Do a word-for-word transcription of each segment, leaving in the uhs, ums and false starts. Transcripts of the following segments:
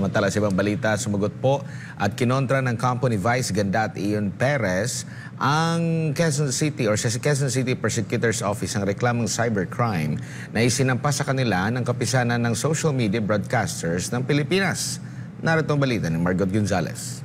Samantala sa ibang balita, sumagot po at kinontra ng kampo ni Vice Ganda at Ion Perez ang Quezon City or sa Quezon City Prosecutor's Office ang reklamong cybercrime na isinampa sa kanila ng kapisanan ng social media broadcasters ng Pilipinas. Narito ang balita ni Margot Gonzalez.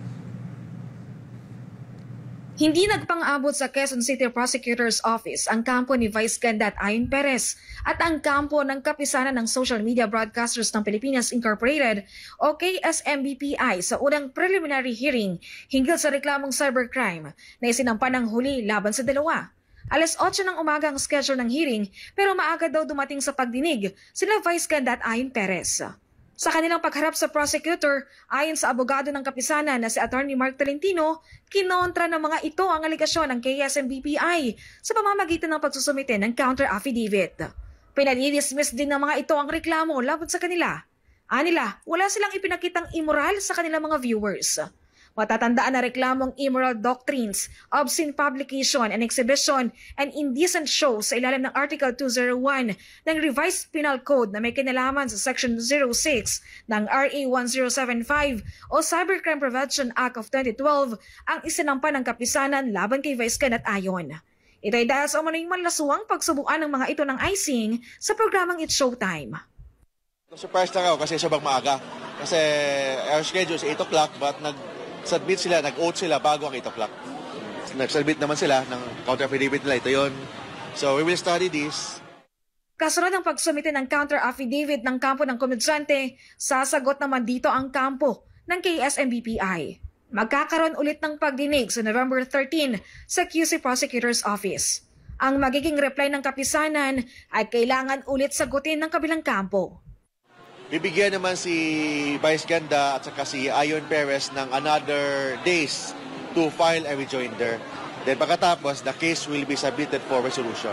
Hindi nagpang-abot sa Quezon City Prosecutor's Office ang kampo ni Vice Ganda at Ion Perez at ang kampo ng kapisanan ng Social Media Broadcasters ng Pilipinas Incorporated o K S M B P I sa unang preliminary hearing hinggil sa reklamong cybercrime na isinampa ng huli laban sa dalawa. Alas otso ng umaga ang schedule ng hearing pero maaga daw dumating sa pagdinig sila Vice Ganda at Ion Perez. Sa kanilang pagharap sa prosecutor, ayon sa abogado ng kapisanan na si Attorney Mark Tolentino, kinontra ng mga ito ang aligasyon ng K S M B P I sa pamamagitan ng pagsusumite ng counter-affidavit. Pinadidismiss din ng mga ito ang reklamo laban sa kanila. Anila, wala silang ipinakitang immoral sa kanilang mga viewers. Matatandaan na reklamong immoral doctrines, obscene publication and exhibition, and indecent show sa ilalim ng Article two oh one ng Revised Penal Code na may kinalaman sa Section zero six ng R A ten seventy-five o Cybercrime Prevention Act of twenty twelve ang isinampa ng kapisanan laban kay Vice Ganda at Ion. Ito ay dahil sa umano'y manlasuang pagsubuan ng mga ito ng icing sa programang It's Showtime. Surprise lang ako kasi sobrang maaga. Kasi our schedule is eight o'clock but nag submit sila, nag-oath sila bago ang eight o'clock. Nag-submit naman sila ng counter-affidavit nila. Ito yun. So we will study this. Kasunod ng pagsumite ng counter-affidavit ng kampo ng komedyante, sasagot naman dito ang kampo ng K S M B P I. Magkakaroon ulit ng pagdinig sa November thirteenth sa Q C Prosecutor's Office. Ang magiging reply ng kapisanan ay kailangan ulit sagutin ng kabilang kampo. Bibigyan naman si Vice Ganda at saka si Ion Perez ng another days to file a rejoinder. Then pagkatapos, the case will be submitted for resolution.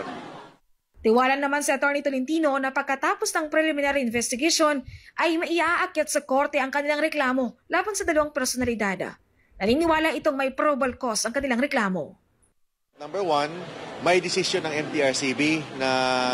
Tiwala naman si Attorney Tolentino na pagkatapos ng preliminary investigation ay maiaakyat sa korte ang kanilang reklamo laban sa dalawang personalidad. Naniniwala itong may probable cause ang kanilang reklamo. Number one, may decision ng M T R C B na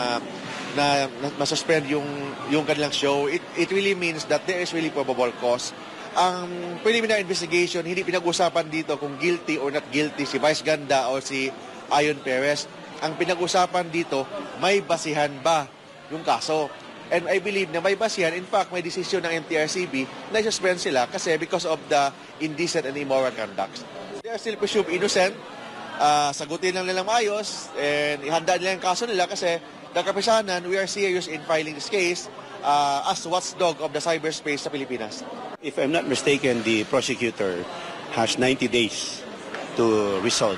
na, na masuspend yung, yung kanilang show. It, it really means that there is really probable cause. Ang preliminary investigation, hindi pinag-usapan dito kung guilty or not guilty si Vice Ganda o si Ion Perez. Ang pinag-usapan dito, may basihan ba yung kaso? And I believe na may basihan. In fact, may decision ng M T R C B na i-suspend sila kasi because of the indecent and immoral conduct. They are still presumed innocent. Uh, sagutin lang nilang maayos and ihanda nila yung kaso nila kasi the kapisanan, we are serious in filing this case uh, as watchdog of the cyberspace sa Pilipinas. If I'm not mistaken, the prosecutor has ninety days to resolve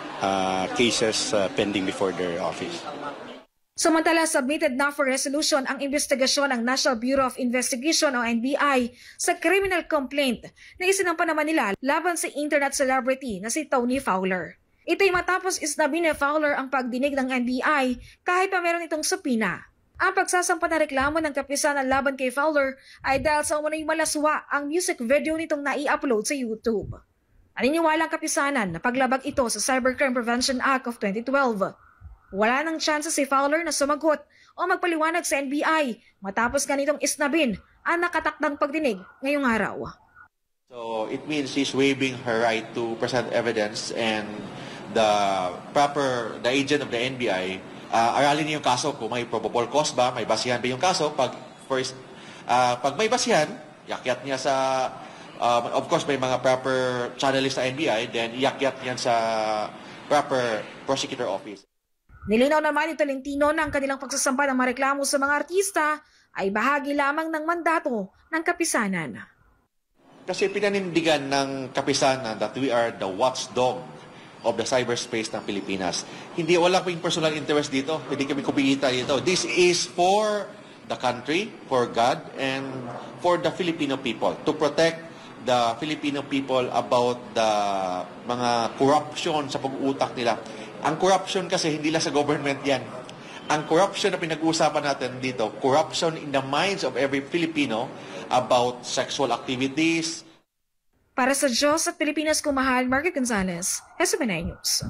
uh, cases uh, pending before their office. Samantala, submitted na for resolution ang investigasyon ng National Bureau of Investigation o N B I sa criminal complaint na isinampa naman nila laban sa internet celebrity na si Tony Fowler. Ito'y matapos isnabi ni Fowler ang pagdinig ng N B I kahit pa meron itong subpoena. Ang pagsasampa na reklamo ng kapisanan laban kay Fowler ay dahil sa umano'y malaswa ang music video nitong nai-upload sa YouTube. Naniniwala ang kapisanan na paglabag ito sa Cybercrime Prevention Act of twenty twelve. Wala nang tsansa si Fowler na sumagot o magpaliwanag sa N B I matapos ganitong isnabin ang nakatakdang pagdinig ngayong araw. So it means she's waiving her right to present evidence and the proper, the agent of the N B I, uh, aralin niya yung kaso kung may probable cause ba, may basihan ba yung kaso. Pag, first, uh, pag may basihan, yakyat niya sa, uh, of course may mga proper channelist sa N B I, then yakyat niya sa proper prosecutor office. Nilinaw naman ni Tolentino na ang kanilang pagsasampa ng mga reklamo sa mga artista ay bahagi lamang ng mandato ng kapisanan. Kasi pinanindigan ng kapisanan that we are the watchdog of the cyberspace ng Pilipinas. Hindi, wala kaming personal interest dito. Hindi kami kumikita dito. This is for the country, for God, and for the Filipino people. To protect the Filipino people about the mga corruption sa pag-uutak nila. Ang corruption kasi hindi lang sa government yan. Ang corruption na pinag-uusapan natin dito, corruption in the minds of every Filipino about sexual activities. Para sa Diyos at Pilipinas Kumahal, Margot Gonzalez, S M N News.